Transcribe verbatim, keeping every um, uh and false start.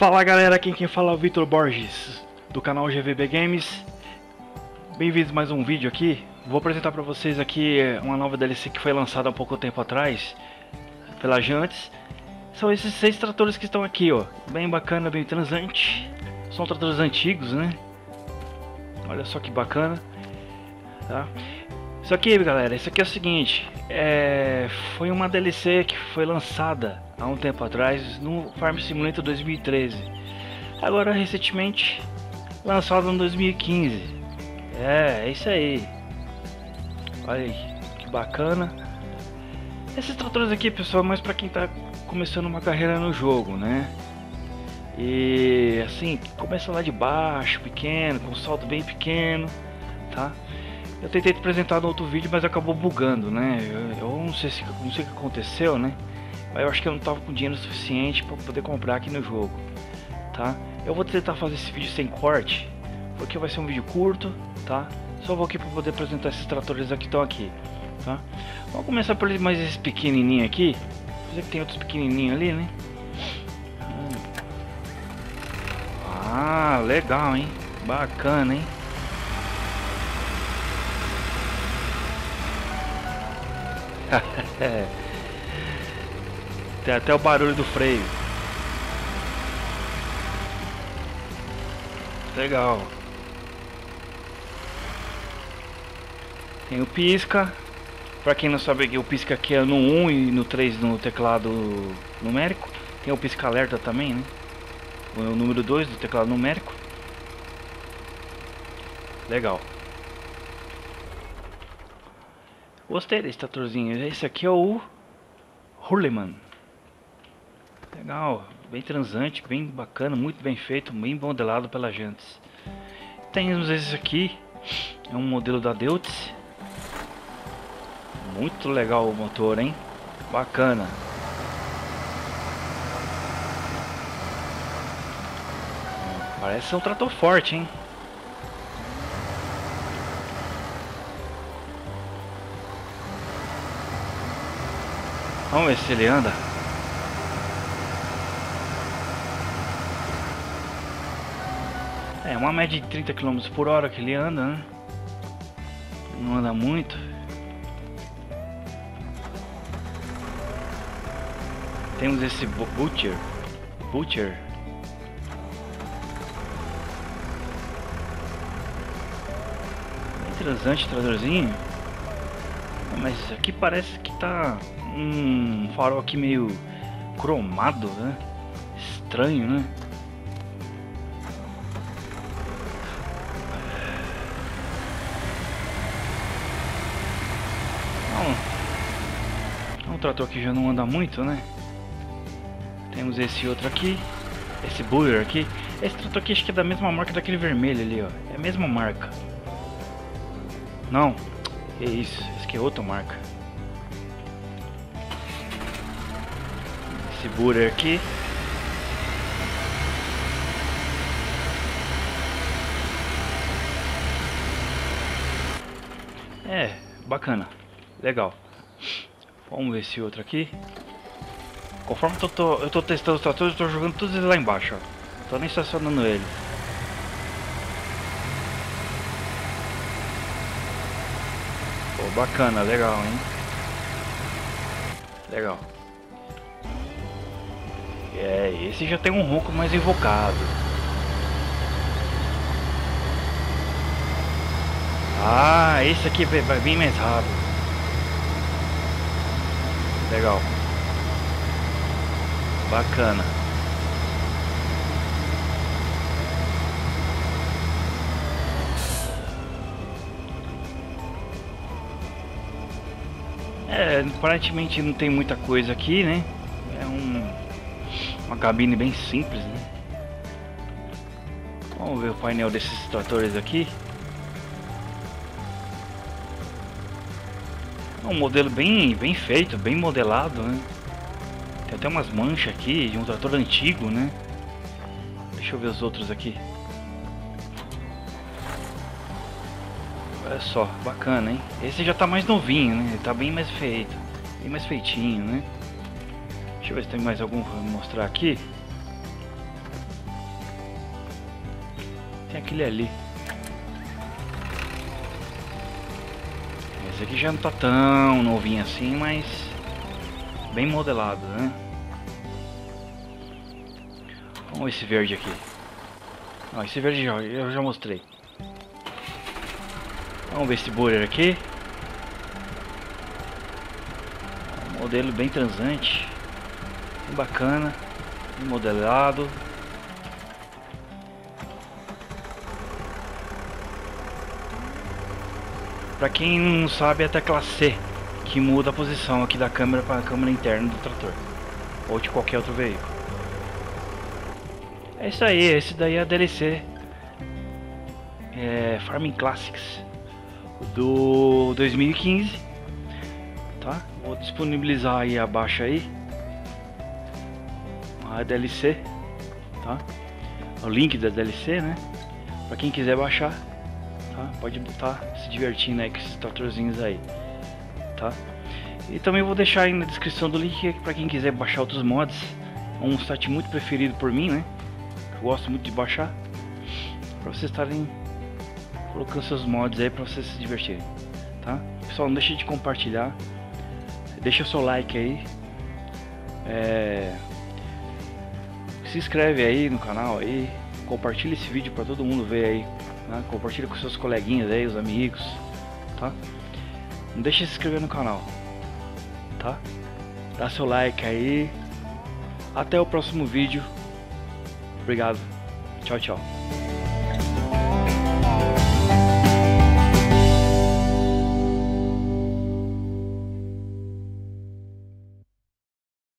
Fala galera, aqui quem fala é o Vitor Borges, do canal G V B Games. Bem-vindos a mais um vídeo aqui. Vou apresentar para vocês aqui uma nova D L C que foi lançada há pouco tempo atrás pela Jantes. São esses seis tratores que estão aqui, ó. Bem bacana, bem transante. São tratores antigos, né? Olha só que bacana, tá? Isso aqui, galera, isso aqui é o seguinte, é... foi uma D L C que foi lançada há um tempo atrás no Farm Simulator dois mil e treze. Agora, recentemente, lançado em dois mil e quinze. É, é isso aí. Olha aí, que bacana. Esses tratores aqui, pessoal, é mais para quem tá começando uma carreira no jogo, né? E assim, começa lá de baixo, pequeno, com um salto bem pequeno, tá? Eu tentei te apresentar no outro vídeo, mas acabou bugando, né? Eu, eu não sei se não sei o que aconteceu, né? Mas eu acho que eu não tava com dinheiro suficiente para poder comprar aqui no jogo, tá? Eu vou tentar fazer esse vídeo sem corte, porque vai ser um vídeo curto, tá? Só vou aqui para poder apresentar esses tratores aqui que estão aqui, tá? Vamos começar por mais esse pequenininho aqui. Você que tem outros pequenininhos ali, né? Ah, legal, hein? Bacana, hein? Tem até o barulho do freio. Legal. Tem o pisca. Pra quem não sabe, o pisca aqui é no um e no três no teclado numérico. Tem o pisca alerta também, né? O número dois do teclado numérico. Legal. Gostei desse tratorzinho. Esse aqui é o Hurleman. Legal, bem transante, bem bacana, muito bem feito, bem modelado pela Jantes. Temos esse aqui, é um modelo da Deutz. Muito legal o motor, hein? Bacana. Parece ser um trator forte, hein? Vamos ver se ele anda. É uma média de trinta quilômetros por hora que ele anda, né? Não anda muito. Temos esse Butcher. Butcher. Bem transante, tratorzinho. Mas aqui parece que tá um farol aqui meio cromado, né? Estranho, né? Bom, o trator aqui já não anda muito, né? Temos esse outro aqui, esse Buller aqui. Esse trator aqui acho que é da mesma marca daquele vermelho ali, ó. É a mesma marca. Não, é isso. Esse aqui é outra marca. Esse Buller aqui. É, bacana. Legal. Vamos ver esse outro aqui. Conforme eu tô, eu tô testando os tratores, eu tô jogando todos eles lá embaixo, ó. Tô nem estacionando ele. Pô, bacana, legal, hein? Legal. É, esse já tem um ronco mais invocado. Ah, esse aqui vai bem mais rápido. Legal. Bacana. É, aparentemente não tem muita coisa aqui, né? É um, uma cabine bem simples, né? Vamos ver o painel desses tratores aqui. É um modelo bem, bem feito, bem modelado, né? Tem até umas manchas aqui de um trator antigo, né? Deixa eu ver os outros aqui. Olha só, bacana, hein? Esse já tá mais novinho, né? Ele tá bem mais feito, bem mais feitinho, né? Deixa eu ver se tem mais algum pra mostrar aqui. aquele ali. Esse aqui já não tá tão novinho assim, mas bem modelado, né? Vamos ver esse verde aqui. Ó, esse verde já, eu já mostrei. Vamos ver esse Borer aqui. Um modelo bem transante, bem bacana, bem modelado. Pra quem não sabe, é a tecla C que muda a posição aqui da câmera para a câmera interna do trator ou de qualquer outro veículo. É isso aí, esse daí é a D L C é, Farming Classics do dois mil e quinze, tá? Vou disponibilizar aí abaixo aí a D L C, tá? O link da D L C, né? Para quem quiser baixar, tá? Pode estar se divertindo aí com esses tratorzinhos aí, tá? E também vou deixar aí na descrição do link para quem quiser baixar outros mods. É um site muito preferido por mim, né? Eu gosto muito de baixar, para vocês estarem colocando seus mods aí para vocês se divertirem, tá? Pessoal, não deixe de compartilhar, deixa o seu like aí, é... se inscreve aí no canal aí, compartilha esse vídeo para todo mundo ver aí, né? Compartilha com seus coleguinhas aí, os amigos, tá? Não deixe de se inscrever no canal, tá? Dá seu like aí. Até o próximo vídeo. Obrigado. Tchau, tchau.